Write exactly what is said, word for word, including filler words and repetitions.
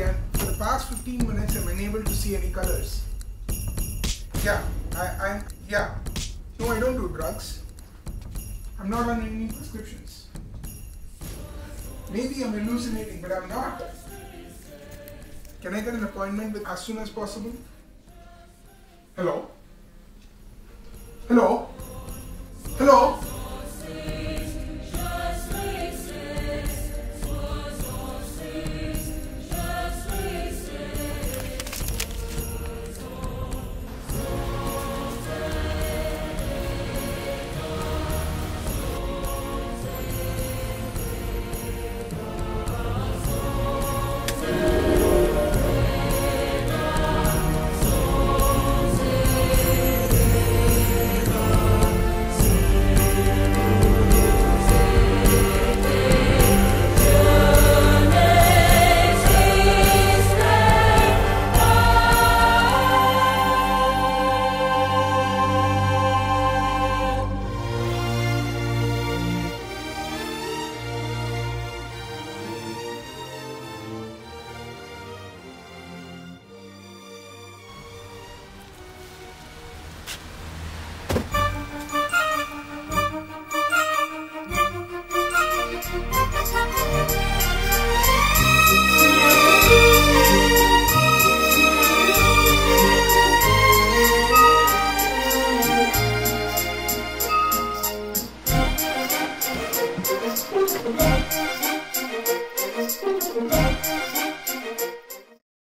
and for the past fifteen minutes I'm unable to see any colors. Yeah, I, I'm, yeah. No, I don't do drugs. I'm not on any prescriptions. Maybe I'm hallucinating, but I'm not. Can I get an appointment with as soon as possible? Hello? Hello?